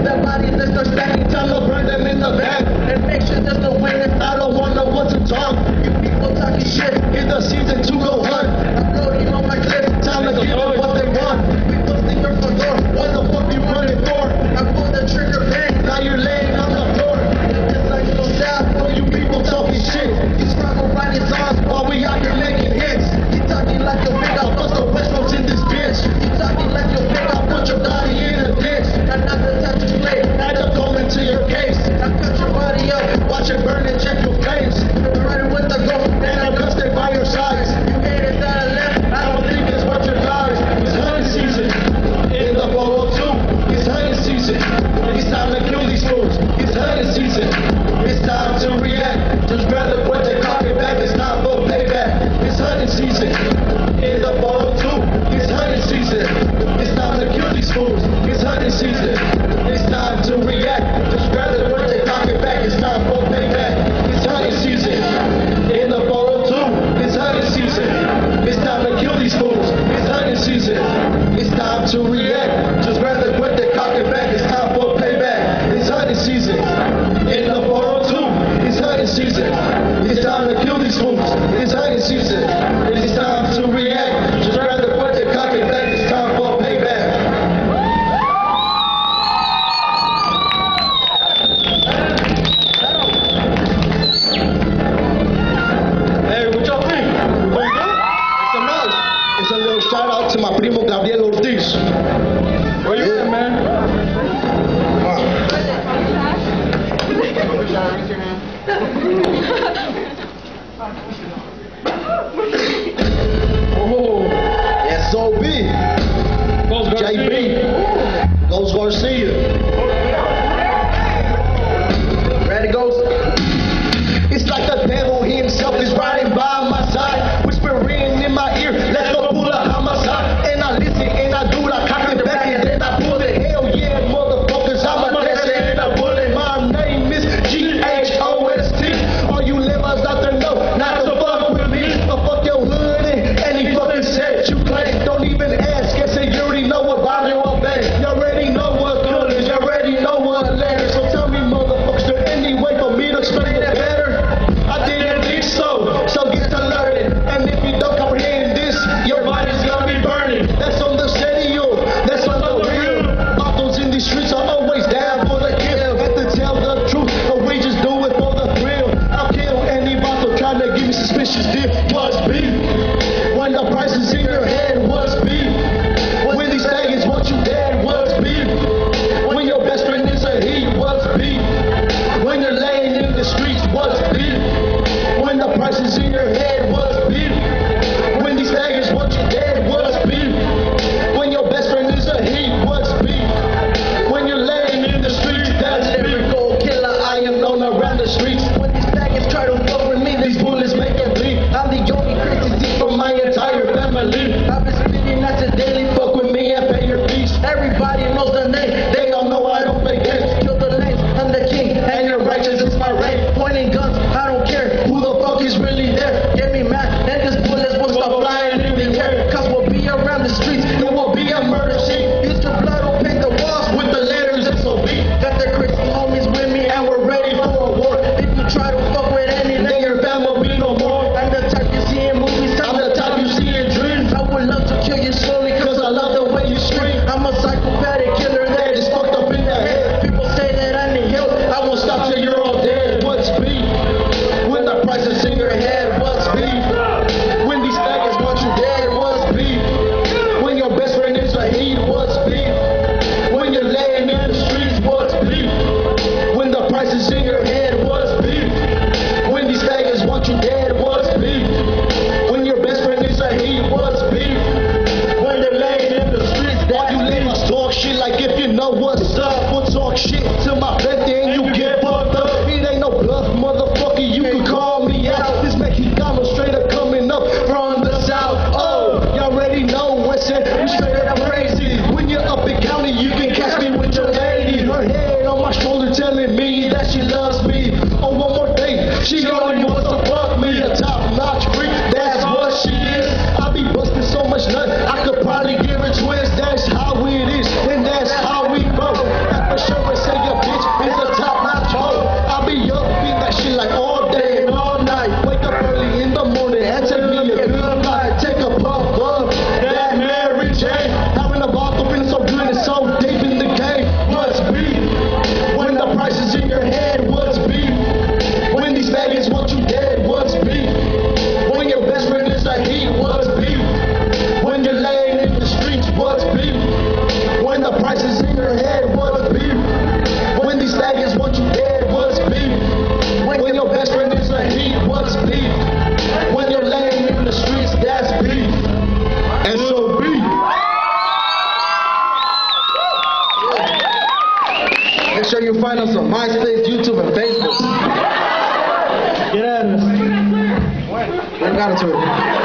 their bodies and start stacking. Tell them burn them in the back and make sure there's no winner. I don't want no one to talk. You people talking shit. It's the season to go hunt. I'm loading on my clip. Time to give them what they want. We busting your front door. What the fuck you running for? I pulled the trigger bang. Now you're laying on the floor. It's like no doubt. All you people talking shit. He's struggle writing songs while we out here making hits. You talking like a big. I'll bust the West Coast in this bitch. You talking like a big. I'll put your body in a ditch. I'm not the type to play. Add up going to your case. I cut your body up. Watch it burn and check your face. I'm riding with the ghost and I'm gonna stay by your side. sure you find us on MySpace, YouTube, and Facebook. Get out of this. I got it to it.